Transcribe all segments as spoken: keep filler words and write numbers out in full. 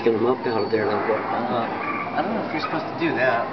picking them up out of there like that. Uh, I don't know if you're supposed to do that.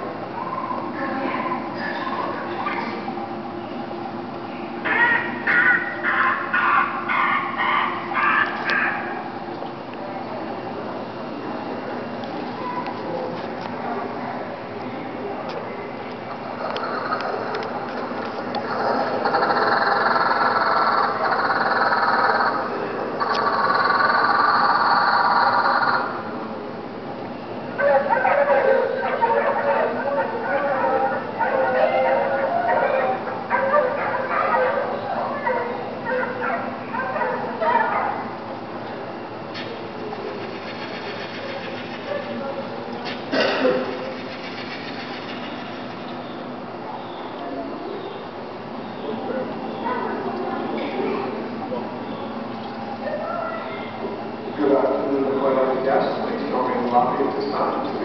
Good afternoon, aquarium guests. Please join me in the lobby at this time to